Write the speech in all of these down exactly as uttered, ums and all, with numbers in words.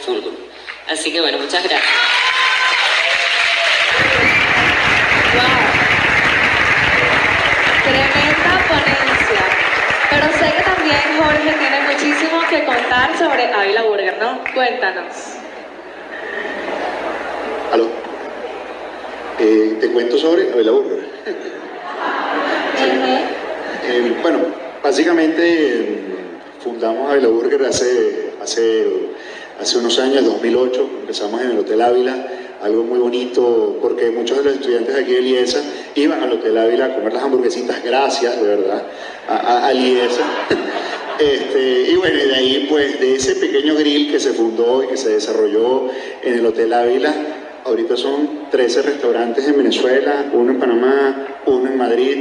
Fulgor. Así que bueno, muchas gracias. Wow. Tremenda ponencia. Pero sé que también Jorge tiene muchísimo que contar sobre Ávila Burger, ¿no? Cuéntanos. ¿Aló? Eh, te cuento sobre Ávila Burger. Sí. Uh-huh. eh, bueno, básicamente eh, fundamos Ávila Burger hace, hace, hace unos años, dos mil ocho, empezamos en el Hotel Ávila, algo muy bonito porque muchos de los estudiantes de aquí de Liesa iban al Hotel Ávila a comer las hamburguesitas, gracias de verdad a, a, a Liesa. Este, y bueno, y de ahí pues de ese pequeño grill que se fundó y que se desarrolló en el Hotel Ávila, ahorita son trece restaurantes en Venezuela, uno en Panamá, uno en Madrid,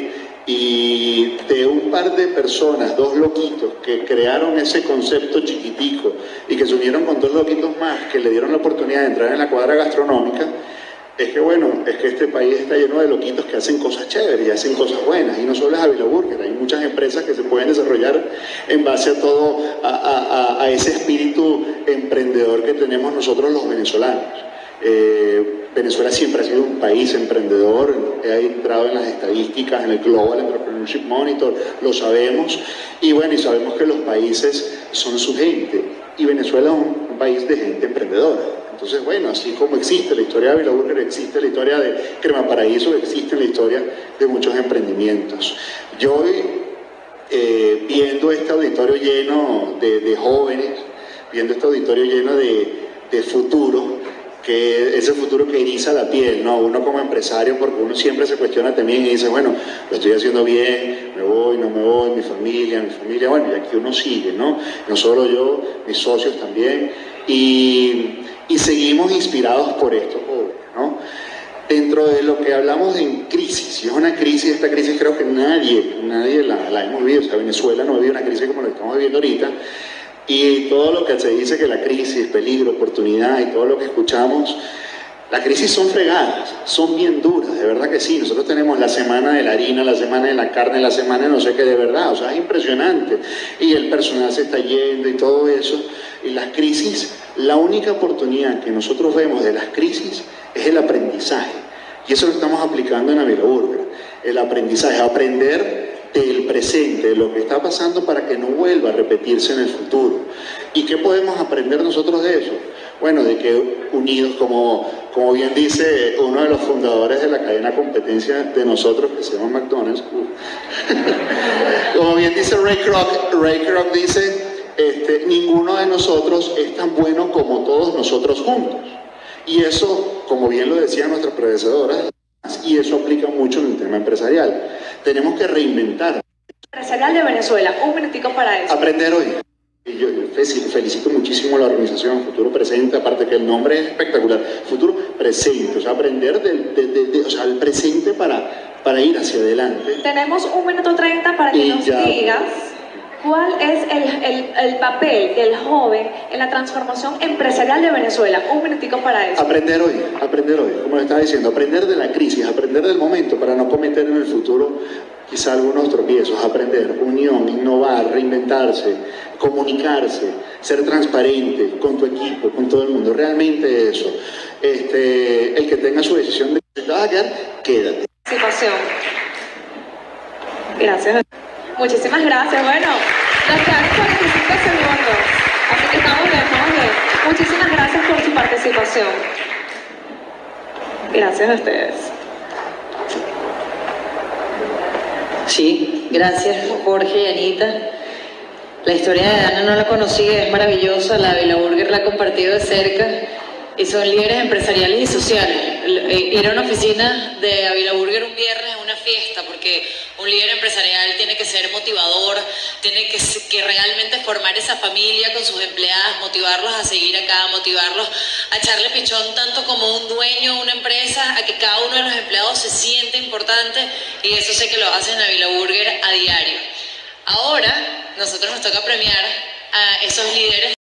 y de un par de personas, dos loquitos que crearon ese concepto chiquitico y que se unieron con dos loquitos más que le dieron la oportunidad de entrar en la cuadra gastronómica, es que bueno, es que este país está lleno de loquitos que hacen cosas chéveres y hacen cosas buenas, y no solo es Ávila Burger, hay muchas empresas que se pueden desarrollar en base a todo, a, a, a ese espíritu emprendedor que tenemos nosotros los venezolanos. Eh, Venezuela siempre ha sido un país emprendedor, ha entrado en las estadísticas, en el Global Entrepreneurship Monitor, lo sabemos, y bueno, y sabemos que los países son su gente, y Venezuela es un, un país de gente emprendedora. Entonces, bueno, así como existe la historia de Ávila Burger, existe la historia de Crema Paraíso, existe la historia de muchos emprendimientos. Yo hoy, eh, viendo este auditorio lleno de, de jóvenes, viendo este auditorio lleno de, de futuro, que ese futuro que eriza la piel, ¿no? Uno como empresario, porque uno siempre se cuestiona también y dice, bueno, lo estoy haciendo bien, me voy, no me voy, mi familia, mi familia, bueno, y aquí uno sigue, ¿no? No solo yo, mis socios también, y, y seguimos inspirados por esto, ¿no? Dentro de lo que hablamos de crisis, y es una crisis, esta crisis creo que nadie, nadie la, la hemos vivido, o sea, Venezuela no ha vivido una crisis como la que estamos viviendo ahorita, y todo lo que se dice que la crisis, peligro, oportunidad y todo lo que escuchamos, las crisis son fregadas, son bien duras, de verdad que sí. Nosotros tenemos la semana de la harina, la semana de la carne, la semana de no sé qué, de verdad, o sea, es impresionante. Y el personal se está yendo y todo eso. Y las crisis, la única oportunidad que nosotros vemos de las crisis es el aprendizaje. Y eso lo estamos aplicando en Ávila Burger. El aprendizaje, aprender del presente, de lo que está pasando para que no vuelva a repetirse en el futuro. ¿Y qué podemos aprender nosotros de eso? Bueno, de que unidos, como, como bien dice uno de los fundadores de la cadena competencia de nosotros, que se llama McDonald's, como bien dice Ray Kroc, Ray Kroc dice, este, ninguno de nosotros es tan bueno como todos nosotros juntos. Y eso, como bien lo decían nuestras predecesoras, y eso aplica mucho en el tema empresarial. Tenemos que reinventar. Empresarial de Venezuela, un minutico para eso. Aprender hoy. Y yo felicito muchísimo a la organización Futuro Presente, aparte que el nombre es espectacular. Futuro Presente, o sea, aprender del, de, de, de, o sea, el presente para, para ir hacia adelante. Tenemos un minuto treinta para que y nos ya. digas cuál es el, el, el papel del joven en la transformación empresarial de Venezuela. Un minutico para eso. Aprender hoy, aprender hoy, como le estaba diciendo, aprender de la crisis, aprender del momento para no cometer en el futuro quizá algunos tropiezos, aprender, unión, innovar, reinventarse, comunicarse, ser transparente con tu equipo, con todo el mundo, realmente eso. Este, el que tenga su decisión de que te vas a quedar, quédate. Situación. Gracias. Muchísimas gracias. Bueno, nos quedan cuarenta y cinco segundos, así que estamos bien, estamos bien. Muchísimas gracias por su participación. Gracias a ustedes. Sí, gracias Jorge y Anita. La historia de Ana no la conocía, es maravillosa, la Ávila Burger la ha compartido de cerca y son líderes empresariales y sociales. Ir a una oficina de Ávila Burger un viernes es una fiesta porque un líder empresarial tiene que ser motivador, tiene que, que realmente formar esa familia con sus empleadas, motivarlos a seguir acá, motivarlos a echarle pichón tanto como un dueño de una empresa, a que cada uno de los empleados se siente importante, y eso sé que lo hacen en Ávila Burger a diario. Ahora, nosotros nos toca premiar a esos líderes